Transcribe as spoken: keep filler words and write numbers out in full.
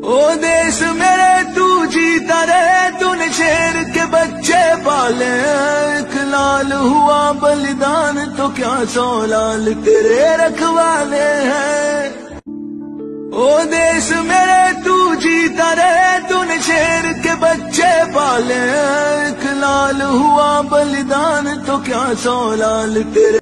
ओ देश मेरे तू जीता रहे, तूने शेर के बच्चे पाले। एक लाल हुआ बलिदान तो क्या सौ लाल तेरे रखवाले हैं। ओ देश मेरे तू जीता रहे, तूने शेर के बच्चे पाले। एक लाल हुआ बलिदान तो क्या सौ लाल तेरे